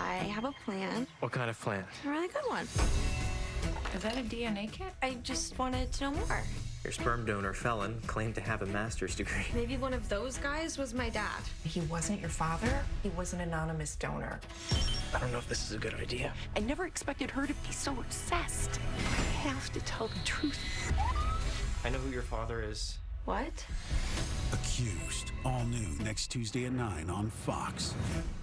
I have a plan. What kind of plan? A really good one. Is that a DNA kit? I just wanted to know more. Your sperm donor felon claimed to have a master's degree. Maybe one of those guys was my dad. He wasn't your father. He was an anonymous donor. I don't know if this is a good idea. I never expected her to be so obsessed. I have to tell the truth. I know who your father is. What? Accused. All new next Tuesday at 9 on Fox.